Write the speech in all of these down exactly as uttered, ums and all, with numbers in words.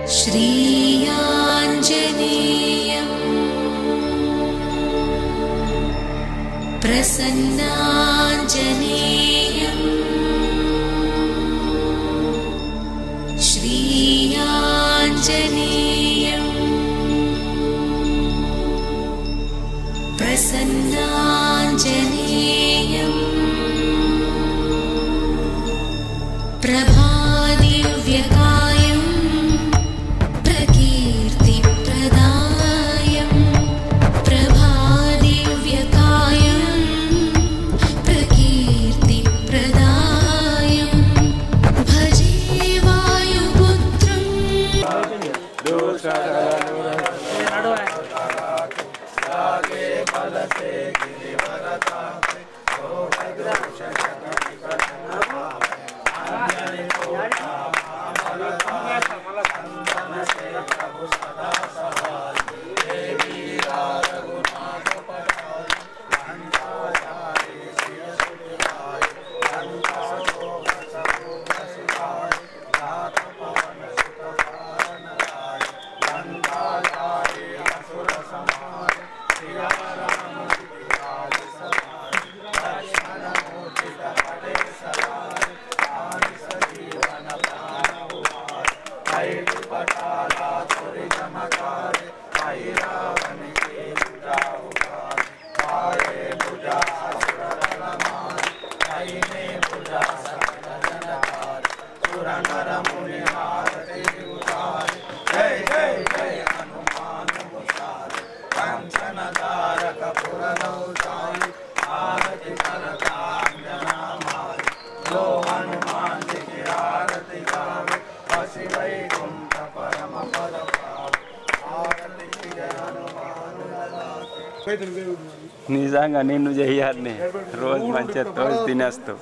श्रीयाञ्जनेयं प्रसन्नाञ्जनेयं श्रीयाञ्जनेयं प्रसन्नाञ्जनेयं प्रभादिव्यकायं प्रकीर्तिप्रदायं प्रभादिव्यकायं प्रकीर्तिप्रदायं भजे वायुपुत्रं నిజంగా నిన్ను చెయ్యాలని రోజు మంచిగా రోజు తినేస్తావు.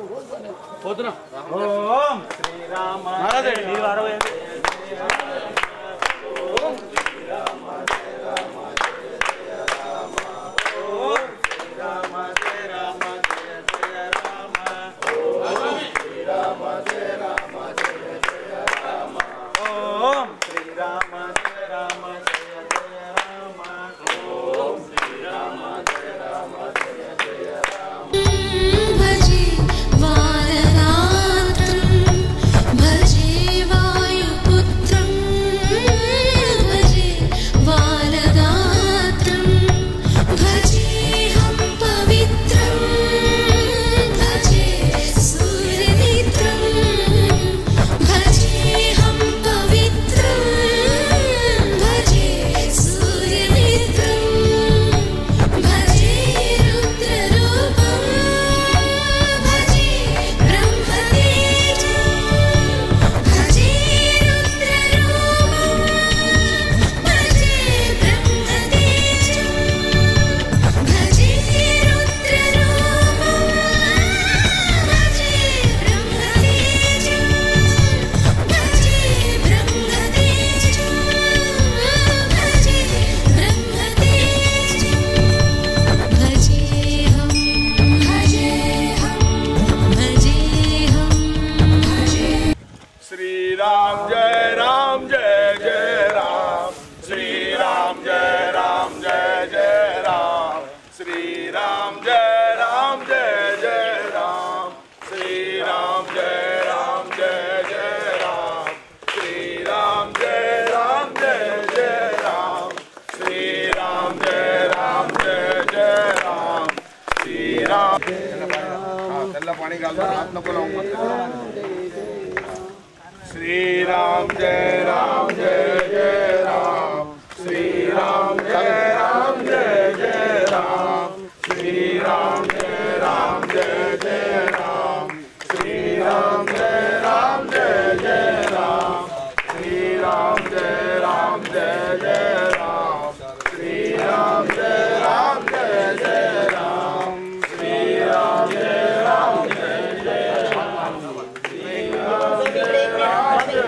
श्री राम जय राम जय जय राम श्री राम जय राम जय जय राम श्री राम जय राम जय जय राम श्री राम जय राम जय जय राम श्री राम जय राम जय जय राम श्री राम जय राम जय जय राम श्री राम जय राम जय जय राम श्री राम जय राम जय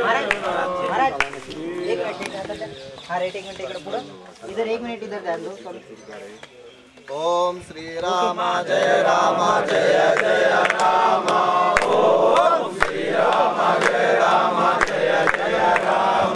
हाँ रेट एक मिनट इकडे पुढं इधर एक मिनिट इधर ध्यान दो. ओम श्री राम जय राम जय जय राम ओम श्री राम जय राम जय जय राम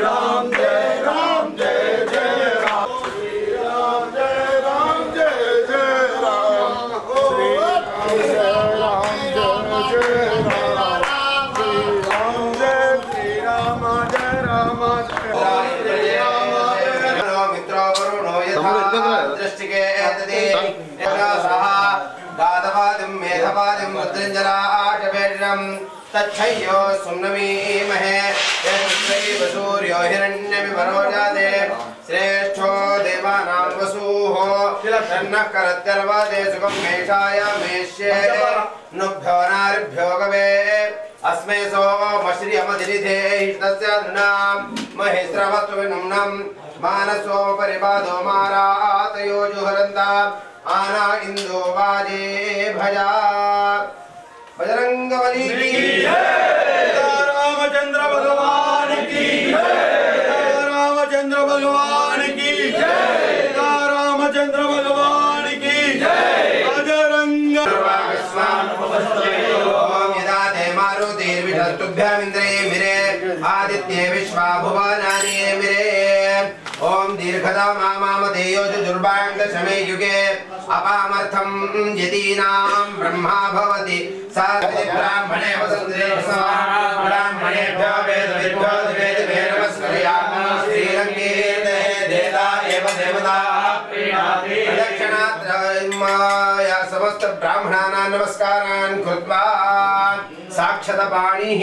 राम जय राम जय जय राम श्री राम जय राम जय जय राम श्री राम जय जय राम श्री राम जय श्री राम जय राम मित्रो वरुणो यथा दृष्टिके तदे सह गातवादिं मेघवादिं रुद्रञ्जलाशवेषं तच्छय्यो सुम्नमीमहे यत्रैव सूर्यो हिरण्यमिवरो जाते श्रेष्ठो देवानां वसूः तन्नः करत्यर्वदे सुखं मेषाय मेष्ये नुभ्यो नारिभ्यो गवे अस्मै सोमश्रियमधिरिधे तस्य नृणां महेश्रवत्वविनुम्नं मानसो परिपादो मारातयो जुहरन्ता आना इंदो वाजे भजा बजरंगबली की जय रामचंद्र भगवान की जय रामचंद्र भगवान की जय रामचंद्र भगवान की जय बजरंग ओम यदा ते मारुतिर्विष्णुभ्यामिन्द्रे मिरे आदित्ये विश्वा भुवनानि मिरे ओम दीर्घदा मामामदेयो जुर्बांग दशमे युगे अपामर्थं यतीनां ब्रह्मा भवति सा ब्राह्मणे वसुन्धरे ब्राह्मणेभ्यो वेदविद्भ्यो वेदवे नमस्कारयामि श्रीरङ्गे देवता एव देवता प्रदक्षिणात्रयं समस्त ब्राह्मणानां नमस्कारान् कृत्वा साक्षात्पाणिः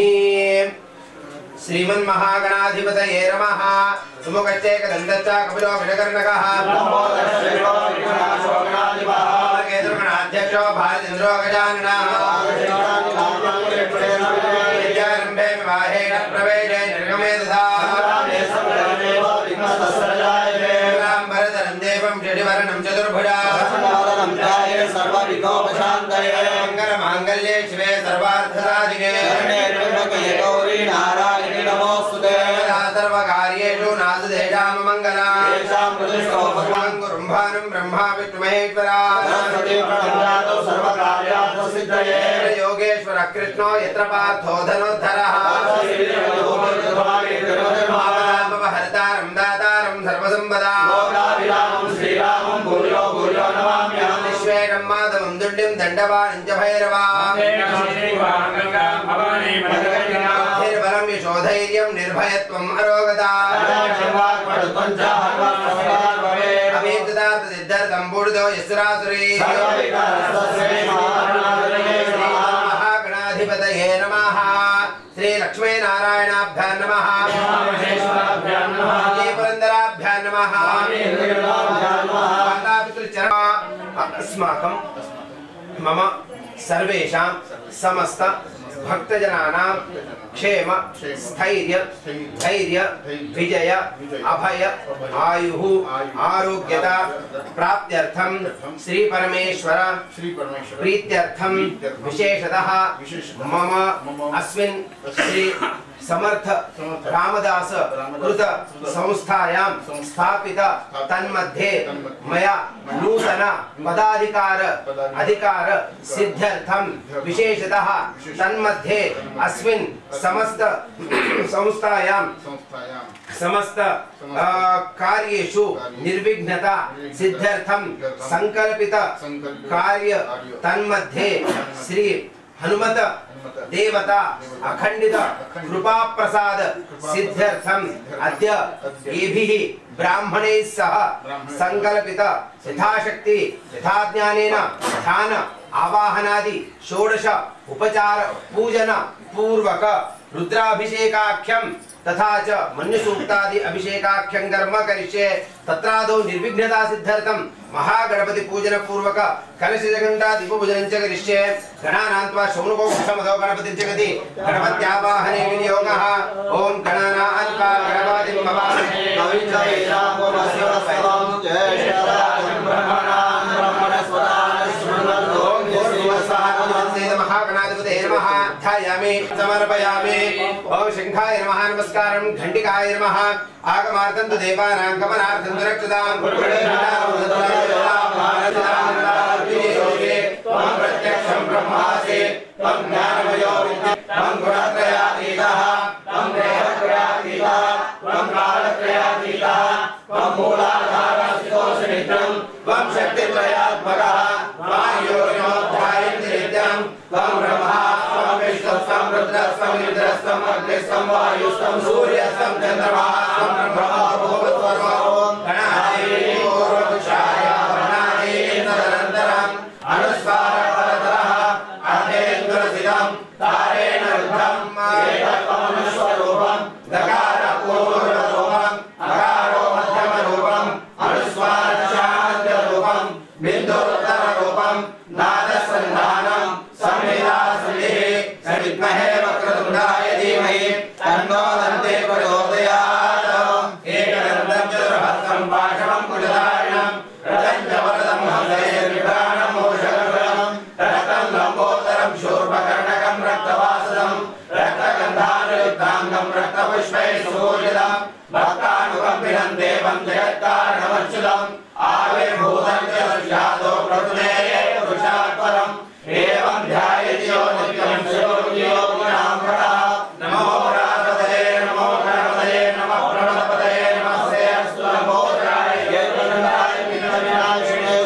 श्रीमन्महागणाधिपतये नमः सुमुखश्चैकदन्तश्च कपिलो गजकर्णकः केतुर्गणाध्यक्षो भारतेन्द्रो गजाननः विद्यारम्भे विवाहेन प्रवेशे निर्गमे तथा भरतरं देवं षडिवर्णं चतुर्भुजा मङ्गलमाङ्गल्ये शिवे सर्वार्थसाधिके नारायणी नमोस्तुते सर्वकार्येषु नासुदेशां मङ्गलां भगवान् गुरुं ब्रह्मा विष्णु महेश्वरा सर्वकार्यार्थसिद्धये योगेश्वर कृष्णो यत्र पार्थो धनुर्धरः हरतारं दातारं सर्वसम्पदां श्रीरामं भूयो भूयो नमाम्यहं विश्वेशं माधवं दुण्डिं दण्डवाणं च भैरवां बलं यशोधैर्यं निर्भयत्वम् अरोगता अभीतदार्थसिद्धर्थं बूढो यस्रासुरी महागणाधिपतये नमः श्रीलक्ष्मीनारायणाभ्यां नमः श्रीपुरन्दराभ्यां नमः अस्माकं मम सर्वेषां समस्त भक्तजनानां क्षेम स्थैर्य धैर्य विजय अभय आयुः आरोग्यता प्राप्त्यर्थं श्री परमेश्वर प्रीत्यर्थं विशेषतः मम अस्मिन् श्री समर्थ रामदास कृत संस्थायां स्थापित तन्मध्ये मया नूतन पदाधिकार अधिकार सिद्ध्यर्थं विशेषतः तन्मध्ये अस्मिन् समस्त संस्थायां समस्त कार्येषु निर्विघ्नता सिद्ध्यर्थं संकल्पित कार्य तन्मध्ये श्री हनुमत देवता अखंडित कृपा प्रसाद सिद्ध्यर्थम अद्य एभिः ब्राह्मणैः सह संकल्पित यथाशक्ति यथाज्ञानेन ध्यान आवाहनादि षोडश उपचार पूजन पूर्वक रुद्राभिषेकाख्यं तथा च मन्युसूक्तादि अभिषेकाख्यं कर्म करिष्ये तत्रादौ निर्विघ्नता सिद्ध्यर्थं महागणपति पूजन पूर्वक कलश जगन्ता दीपपूजनं च करिष्ये गणानां त्वा शौनको क्षमदो गणपतिं जगति गणपत्यावाहने विनियोगः ओम गणानां त्वा गणपतिं भवामहे कविञ्जये रामो वस्यवस्वं जय श्रीराम ब्रह्मणां ब्रह्मणस्वरान् स्मृतम् ओम भूर्भुवस्सुवः महागणाधिपतये नमः ध्यायामि समर्पयामि ओम शंखाय नमः नमस्कारं घंटिकाय नमः आगमार्थं तु देवानां गमनार्थं तु रक्षतां त्वं प्रत्यक्षं ब्रह्मासि त्वं ज्ञानमयो विद्या त्वं गुणत्रयातीतः त्वं देवत्रयातीतः त्वं कालत्रयातीतः त्वं मूलाधारः स्थितोऽसनित्यं त्वं शक्तित्रयात्मकः त्वां योगिनोऽध्यायन्ति नित्यं त्वं ब्रह्मा त्वं विष्णुः त्वं रुद्रः त्वं इन्द्रः त्वं अग्निः त्वं वायुः त्वं सूर्यः त्वं चन्द्रमाः त्वं ब्रह्मा भूर्भुवस्सुवः गणाधिपतिः पूर्वपुरुषाय वर्णादि तदनन्तरम् अनुस्वारः परतरः अर्धेन्दुरसिदं तारेण रुद्धं एतत्त्वमनुस्वरूपं दकारः पूर्वरूपम् अकारो मध्यमरूपम् अनुस्वारशान्त्यरूपं बिन्दुरुत्तररूपं नादसन्धानं संवेदासन्धिः स विद्महे वक्रतुण्डाय धीमहि तन्नो दन्ते प्रचोदयात् एकदन्तं चतुर्हस्तं पाशवं कुशधारिणं रथं च वरदं हंसैर्विभ्राणं मोषगगनं रक्तं लम्बोदरं शूर्पकर्णकं रक्तवासदं रक्तगन्धानुयुक्ताङ्गं रक्तपुष्पैः सुपूजितं भक्तानुकम्पिनं देवं जगत्कारणमच्युतम् आविर्भूतं च सुजातो प्रभुदेये पुरुषात् परम् एवं ध्यायति यो नित्यं शिवयोगिनां पठः नमो राधपतये नमो गणपतये नमः प्रणतपतये नमस्ते अस्तु नमोदराय जयवन्दनाय विघ्नविनाशिने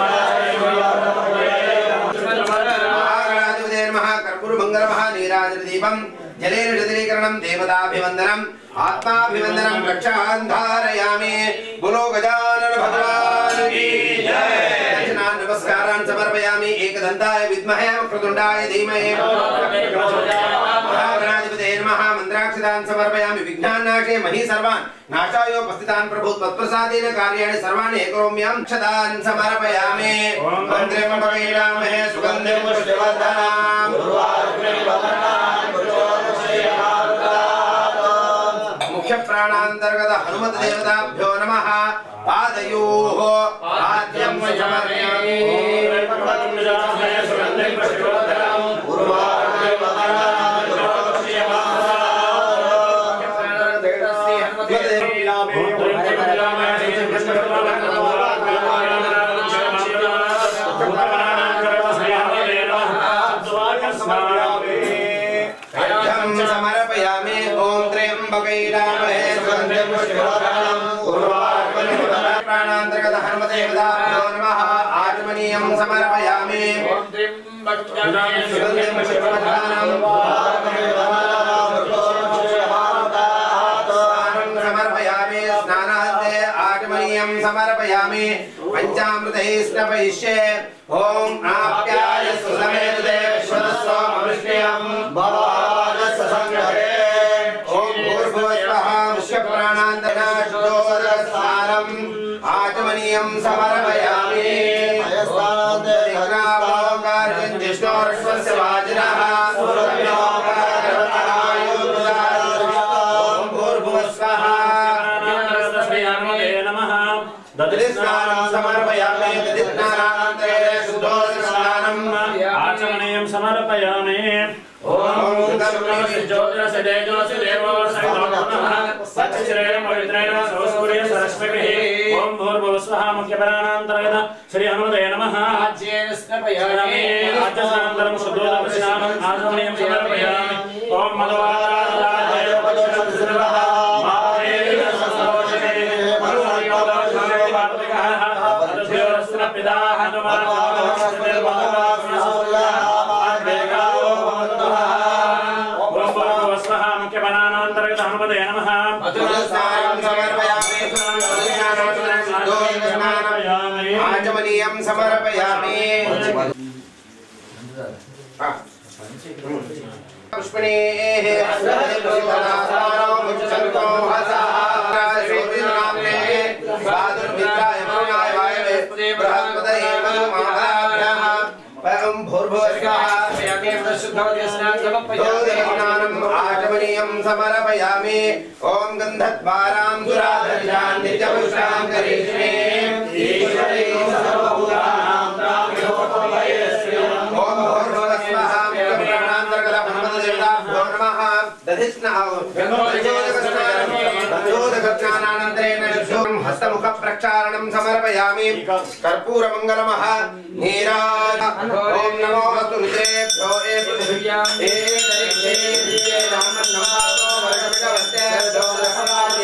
महागणाधिपते नमः कर्पूरमङ्गलमः नीराजनदीपं जलेन जलीकरणं देवताभिवन्दनम् आत्माभिवन्दनं रक्षान् धारयामि बोलो गजानन भगवान की जय दक्षिणान् नमस्कारान् समर्पयामि एकदन्ताय विद्महे वक्रतुण्डाय धीमहि महागणाधिपते नमः मन्त्राक्षतान् समर्पयामि विघ्नान्नाशे मही सर्वान् नाशायोपस्थितान् प्रभु त्वत्प्रसादेन कार्याणि सर्वाणि करोम्यहं क्षतान् समर्पयामि मन्त्रं पठयामहे सुगन्धिं पुष्टिवर्धनाम् मुख्य प्राणांतर्गत हनुमत देवताभ्यो नमः पादयोः आद्यं समर्पयामि समर्पयामि ओम त्र्यंबकैरामहे सुगन्धिं पुष्टिवर्धनम् उर्वारुकमिव प्राणान्तर्गत हनुमते देवताभ्यो नमः आचमनीयं समर्पयामि ओम त्र्यंबकैरामहे सुगन्धिं पुष्टिवर्धनम् समर्पयामि स्नानान्ते आचमनीयं समर्पयामि पंचामृतैः स्नापयिष्ये ओम आप्याय सुसमेत देवश्वतस्वमवृष्ण्यं भवादस्य संगते ओम भूर्भुवस्वः मुख्य प्राणान्तरनाशोदरस्नानम् आचमनीयं समर्पयामि अयस्तान्ते जिष्णोर्श्वस्य वाजिनः ओम भूर्भुवस्वः दधिस्नानं समर्पयामि दधिस्नानानन्तरे शुद्धोदकस्नानम् आचमनीयं समर्पयामि ओम ज्योतिरस्य तेजोस्य देवो सर्वोत्तमः सच्चिरेण पवित्रेण सर्वसूर्य सरस्वतिः ओम भूर्भुवस्वः मुख्यप्राणान्तर्गत श्री हनुमते नमः आज्येन स्नापयामि आचमनानन्तरं शुद्धोदकस्नानम् आचमनीयं समर्पयामि ओम मधुवादाय पदोषः आचमनीयं समर्पयामि पुष्पणेः अस्मदीनासारो मुच्चन्तो हसाराशोभिनाम्ने साधुर्मित्राय मरुणाय वायवे बृहस्पतये मधुमालाभ्यः परं भूर्भुवस्वः स्नानम् आचमनीयं समर्पयामि ॐ गन्धद्वारां दुराधर्षां नित्यपुष्टां करिष्ये ईश्वरे सर्वभूतानां तामिहोपभयस्य ॐ भूर्भुवस्वः प्राणान्तर्गत हनुमद्देवताभ्यो नमः दधिस्नानानन्तरेण हस्तमुख प्रक्षालनं समर्पयामि कर्पूरमङ्गलमः नीराज ॐ नमो ऋतुभ्यो ए पृथिव्यां ए दरिद्रे रामन्नमातो वर्गविदवस्ते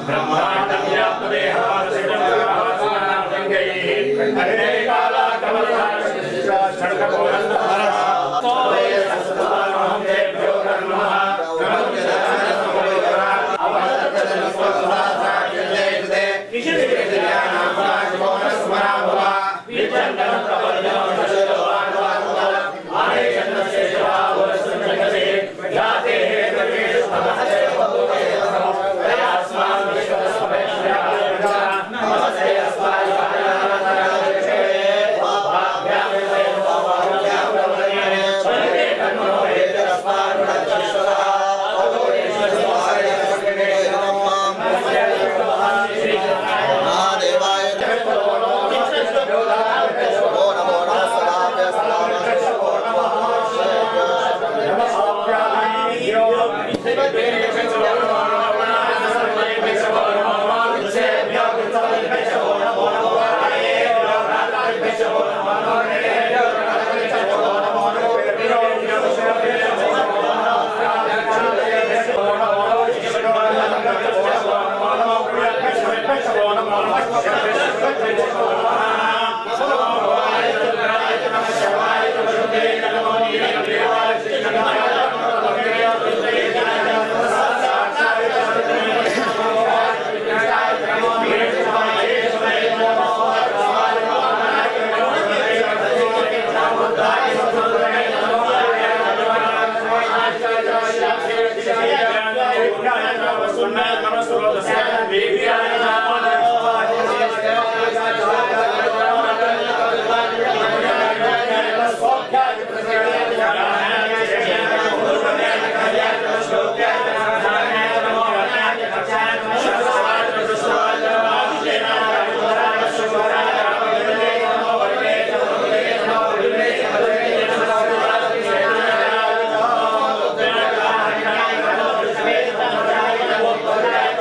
Thank you.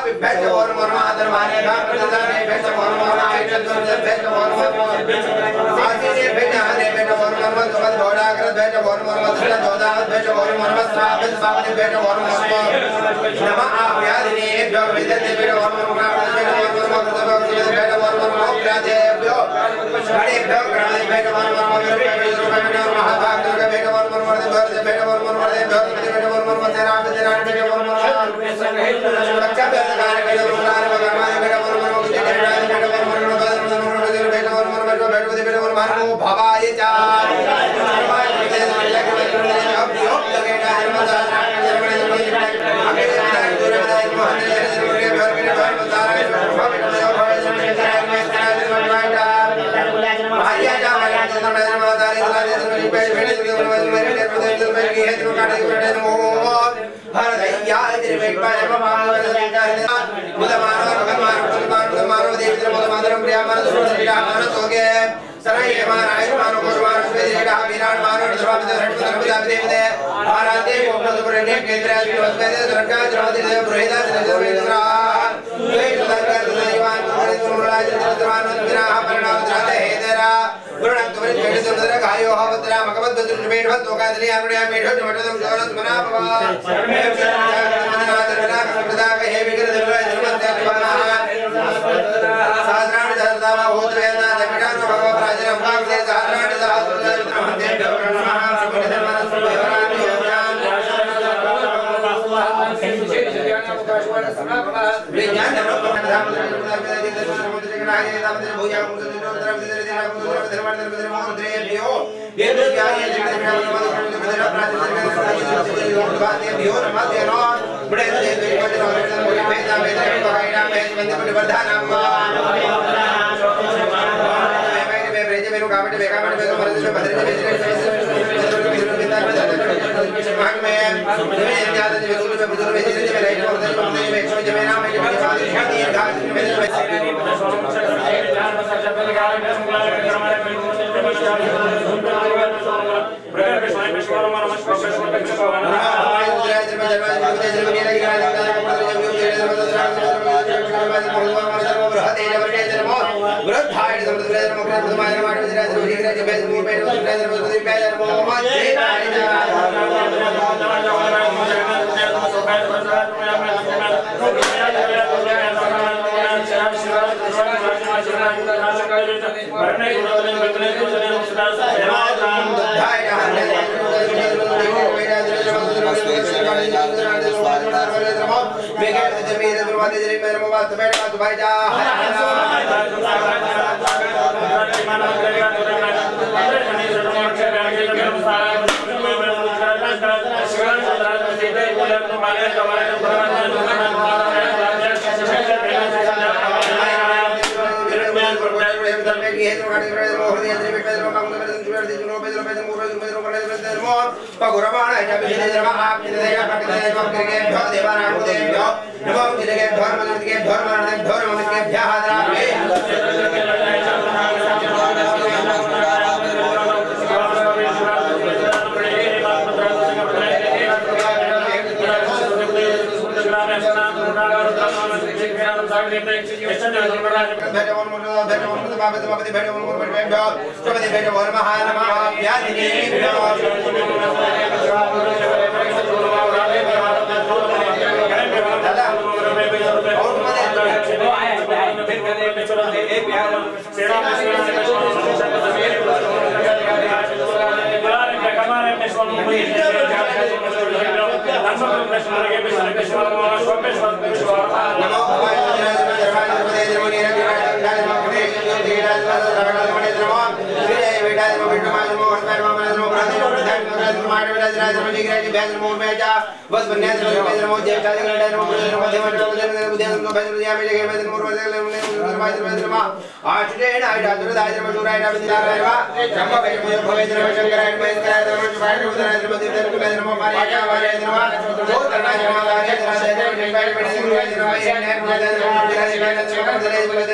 भेज और मरमा आदर माने भाग प्रदान भेज और मरमा आइटम तो भेज और मरमा आदि ने भेज आने भेज और मरमा तो बंद होड़ा कर भेज और मरमा तो जोदा भेज और मरमा साबित साबित भेज और मरमा नमा आप याद ने जो भेज ने भेज और मरमा भेज और मरमा तो भेज और मरमा प्रादे जो बड़े भेज कराने भेज और मरमा भेज और महाभाग तो भेज और मरमा भेज भेज और मरमा भेज भेज और मरमा तेरा तेरा भेज और मरमा बच्चा भेज गाने भेज और गाने भगवान भेज और मरमा भेज भेज और मरमा भेज और मरमा भेज भेज भेज और मरमा भवाय चा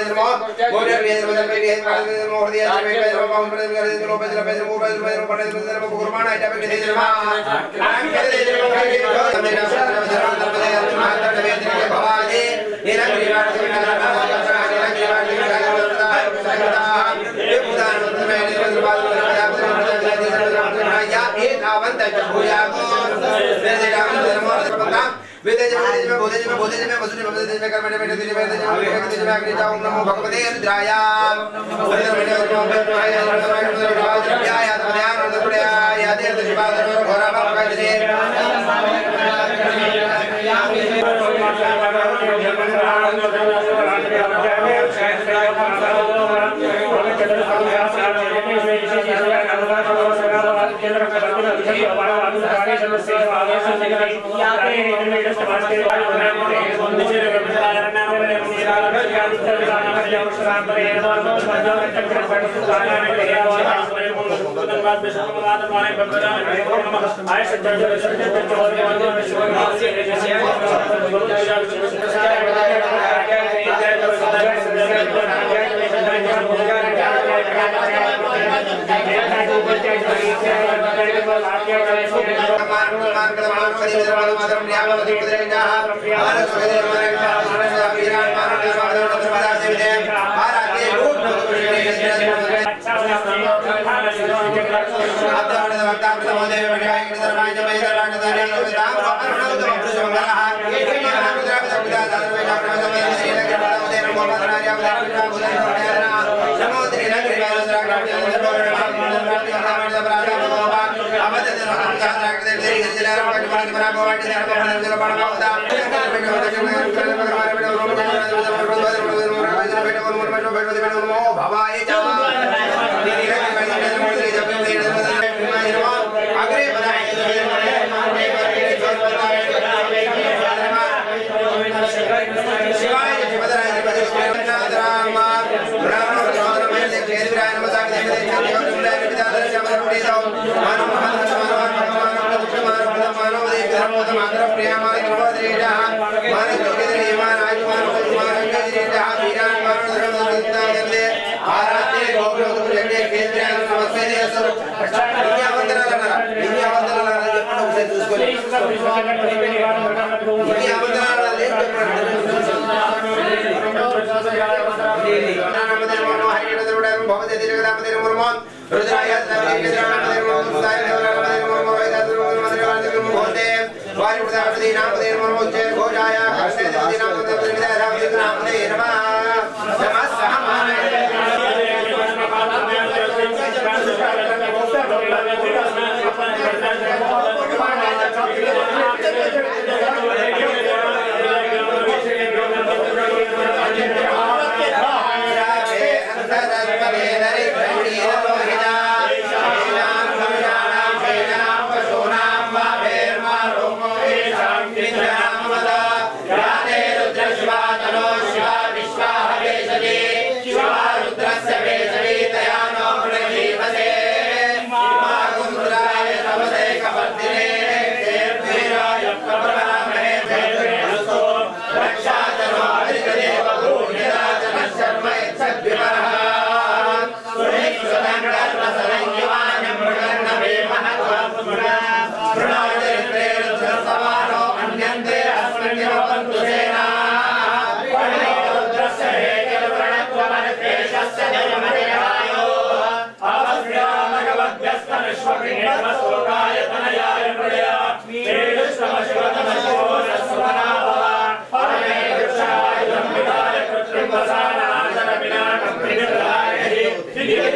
Pedro धर्म कुर्बान आइटा पे के धर्म नाम के धर्म के जो मेरा धर्म धर्म धर्म माता के वेद के भवाजे निरंग रिवाज के धर्म का निरंग रिवाज के धर्म ये उदाहरण में निरंग रिवाज या एक आवंत भूया वेद राम धर्म का वेद जब में बोधे में बोधे में वसुदेव में बोधे में कर्म में तेज में तेज में तेज में अग्नि जाऊं नमो भगवते रुद्राय वेद में नमो भगवते या या ध्यान और दुर्या या देव शिवाय घोरा बाप का जय Yeah.